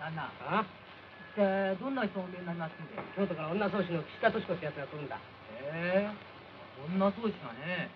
旦那。あ？どんな人お見えになりますんで。 京都から女宗師の岸田敏子ってやつが来るんだ。 女宗師がね。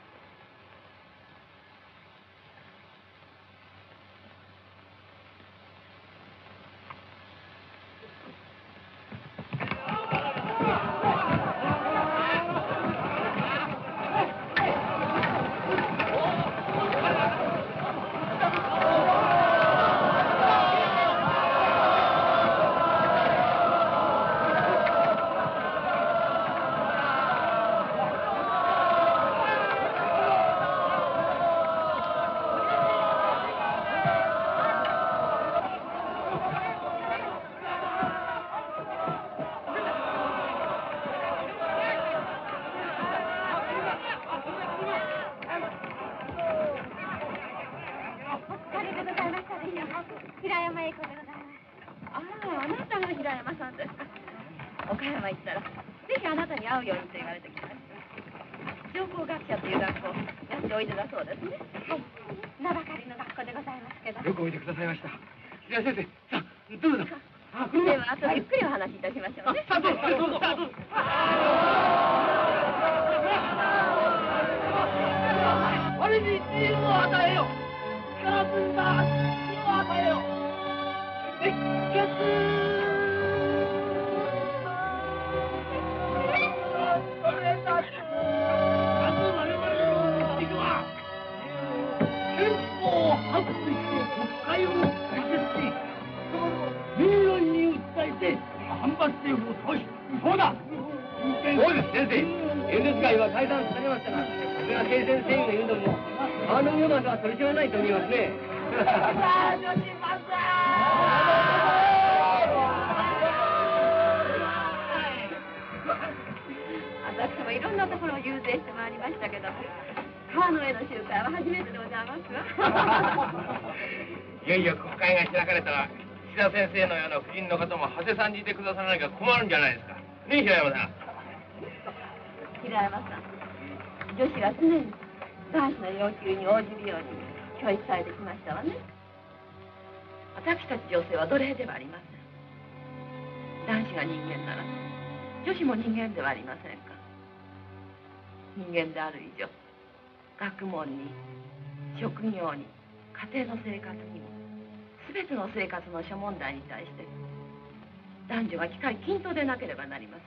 感じてくださらないから困るんじゃないですか。ねえ、平山さん。 平山さん、女子は常に男子の要求に応じるように教育されてきましたわね。私たち女性は奴隷ではありません。男子が人間なら女子も人間ではありませんか。人間である以上、学問に職業に家庭の生活にも全ての生活の諸問題に対して男女が機会均等でなければなりません。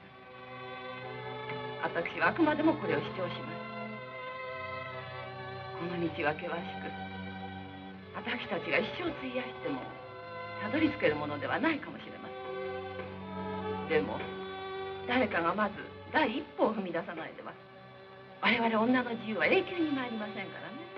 私はあくまでもこれを主張します。この道は険しく、私たちが一生費やしてもたどり着けるものではないかもしれません。でも誰かがまず第一歩を踏み出さないでは我々女の自由は永久に参りませんからね。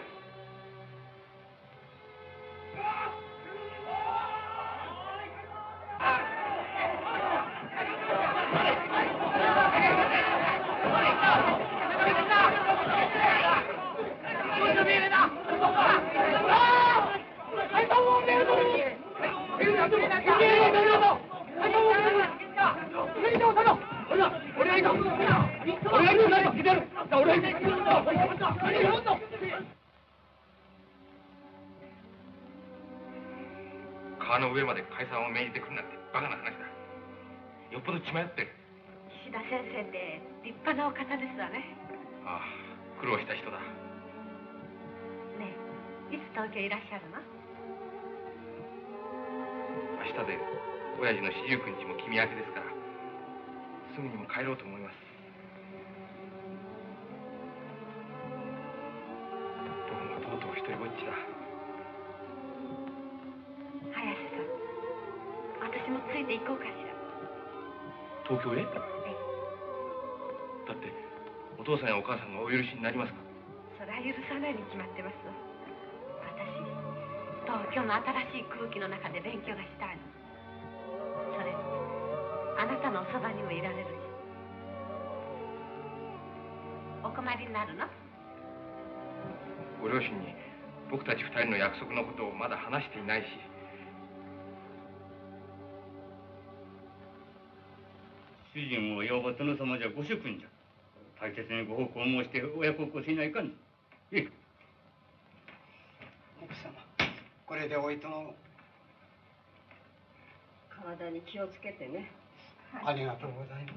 川の上まで解散を命じてくるなんてバカな話だ。よっぽど血迷ってる。 岸田先生って立派なお方ですわね。 ああ、苦労した人だ。 ねえ、いつ東京いらっしゃるの？ 明日で親父の四十九日も君明けですから、すぐにも帰ろうと思います。僕もとうとう一人ぼっちだ。 早瀬さん、私もついて行こうかしら。 東京へ？だってお父さんやお母さんがお許しになりますか？ それは許さないに決まってます。私、東京の新しい空気の中で勉強がしたいの。それにあなたのそばにもいられるし。お困りになるの？ ご両親に僕たち二人の約束のことをまだ話していないし。 主人をいわば殿様じゃご主君じゃ。大切にご奉公を申して親孝行せないかん。ええ。 奥様、これでおいとの。 体に気をつけてね。 ありがとうございます。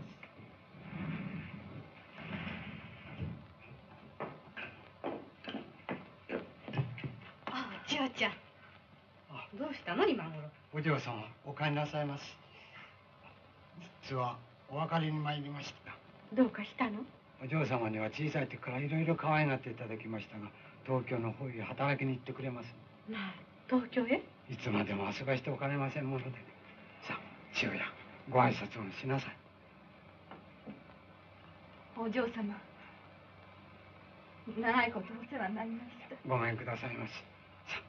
ああ、千代ちゃん。どうしたの今頃。 お嬢様、お帰りなさいます。実はお別れに参りました。 どうかしたの？ お嬢様には小さい時からいろいろ可愛がっていただきましたが、東京の方へ働きに行ってくれます。 なあ、東京へ？ いつまでも遊ばしておかれませんもので。さあ、千代や、ご挨拶をしなさい。 お嬢様、長いことお世話になりました。 ごめんくださいまし。さ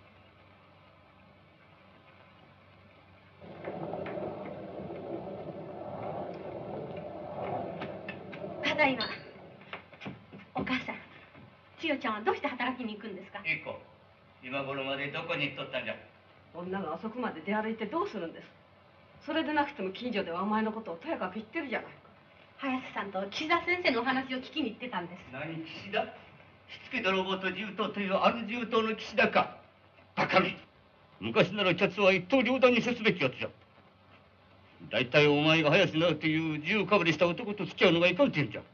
あ。ただいま。お母さん、千代ちゃんはどうして働きに行くんですか？ いい子、今頃までどこに行っとったんじゃ。 女が遅くまで出歩いてどうするんです？それでなくても近所ではお前のことをとやかく言ってるじゃないか。早瀬さんと岸田先生のお話を聞きに行ってたんです。 何岸田？しつけ泥棒と銃刀というある銃刀の岸田か。バカめ。昔ならキャツは一刀両断にせすべきやつじゃ。大体お前が早瀬直という銃かぶりした男と付き合うのがいかんってんじゃ。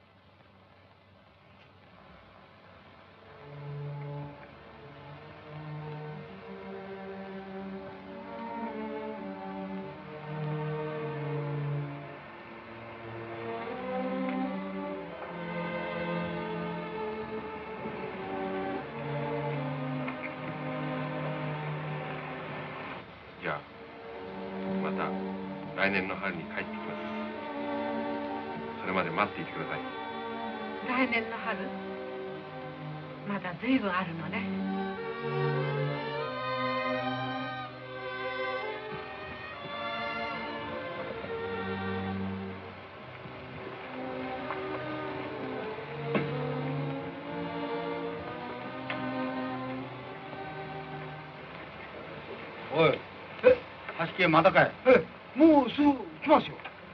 じゃあまた来年の春に帰ってきます。それまで待っていてください。 来年の春？まだ随分あるのね。 おい、橋家まだかい。もうすぐ来ますよ。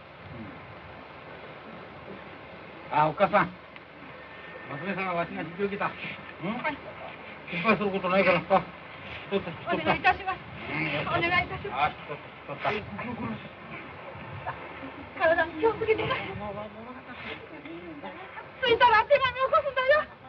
あ、おっかさん。娘さんがわしが引き受けた。心配することないから。 お願いいたします。お願いいたします。 取った。 体に気をつけて。着いたら手紙を起こすんだよ。